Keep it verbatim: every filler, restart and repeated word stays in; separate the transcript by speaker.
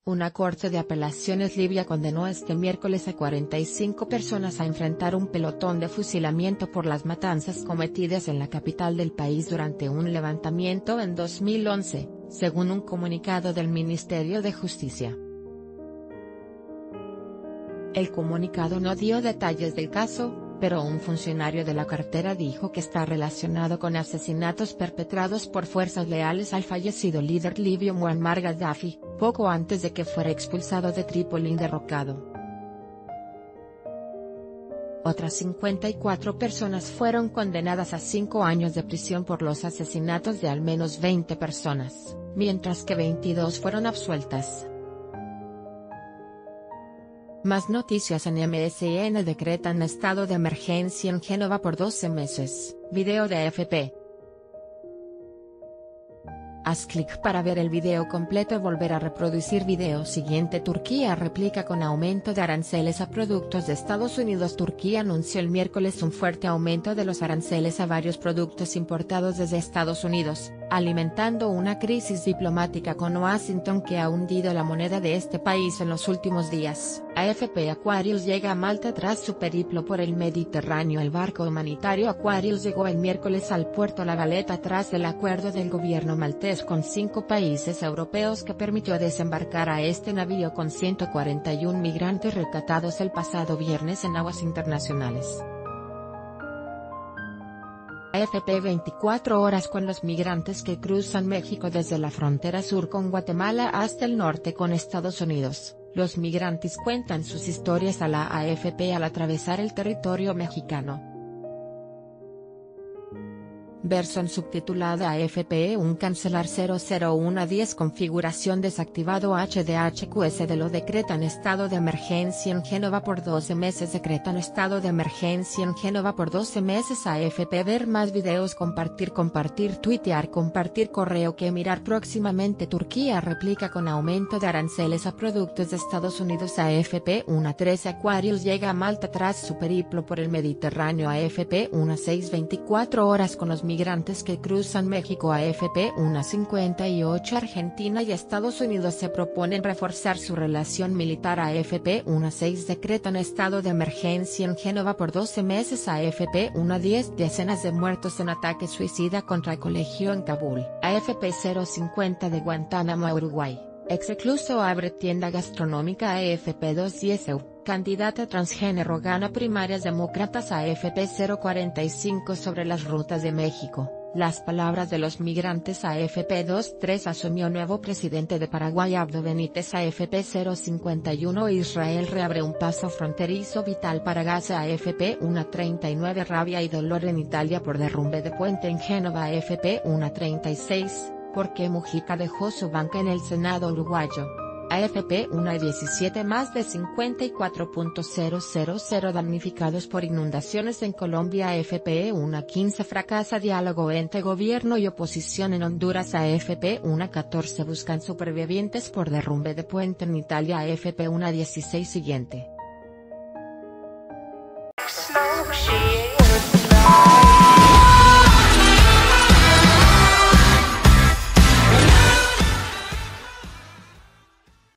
Speaker 1: Una corte de apelaciones libia condenó este miércoles a cuarenta y cinco personas a enfrentar un pelotón de fusilamiento por las matanzas cometidas en la capital del país durante un levantamiento en dos mil once, según un comunicado del Ministerio de Justicia. El comunicado no dio detalles del caso, pero un funcionario de la cartera dijo que está relacionado con asesinatos perpetrados por fuerzas leales al fallecido líder libio Muammar Gaddafi, poco antes de que fuera expulsado de Trípoli y derrocado. Otras cincuenta y cuatro personas fueron condenadas a cinco años de prisión por los asesinatos de al menos veinte personas, mientras que veintidós fueron absueltas. Más noticias en M S N decretan estado de emergencia en Génova por doce meses, video de A F P. Haz clic para ver el video completo y volver a reproducir video siguiente. Turquía replica con aumento de aranceles a productos de Estados Unidos. Turquía anunció el miércoles un fuerte aumento de los aranceles a varios productos importados desde Estados Unidos, alimentando una crisis diplomática con Washington que ha hundido la moneda de este país en los últimos días. A F P Aquarius llega a Malta tras su periplo por el Mediterráneo. El barco humanitario Aquarius llegó el miércoles al puerto La Valeta tras el acuerdo del gobierno maltés con cinco países europeos que permitió desembarcar a este navío con ciento cuarenta y uno migrantes rescatados el pasado viernes en aguas internacionales. A F P veinticuatro horas con los migrantes que cruzan México desde la frontera sur con Guatemala hasta el norte con Estados Unidos. Los migrantes cuentan sus historias a la A F P al atravesar el territorio mexicano. Versión subtitulada A F P uno cancelar cero cero uno a diez configuración desactivado H D H Q S de lo decretan estado de emergencia en Génova por doce meses. Decretan estado de emergencia en Génova por doce meses. A F P ver más videos, compartir compartir tuitear compartir correo que mirar próximamente. Turquía replica con aumento de aranceles a productos de Estados Unidos. A F P uno a trece Aquarius llega a Malta tras su periplo por el Mediterráneo. A F P uno a seis veinticuatro horas con los migrantes que cruzan México. A F P uno a cincuenta y ocho Argentina y Estados Unidos se proponen reforzar su relación militar. A F P uno a seis decretan estado de emergencia en Génova por doce meses. A F P uno a diez decenas de muertos en ataque suicida contra colegio en Kabul. A F P cero cincuenta de Guantánamo a Uruguay, ex recluso abre tienda gastronómica. A F P dos diez E U, candidata transgénero gana primarias demócratas. A F P cero cuarenta y cinco sobre las rutas de México, las palabras de los migrantes. A F P dos tres asumió nuevo presidente de Paraguay Abdo Benítez. A F P cero cincuenta y uno Israel reabre un paso fronterizo vital para Gaza. A F P uno a treinta y nueve rabia y dolor en Italia por derrumbe de puente en Génova. A F P uno a treinta y seis, ¿por qué Mujica dejó su banca en el Senado uruguayo? A F P uno a diecisiete más de cincuenta y cuatro mil damnificados por inundaciones en Colombia. A F P uno a quince fracasa diálogo entre gobierno y oposición en Honduras. A F P uno a catorce buscan supervivientes por derrumbe de puente en Italia. A F P uno a dieciséis siguiente.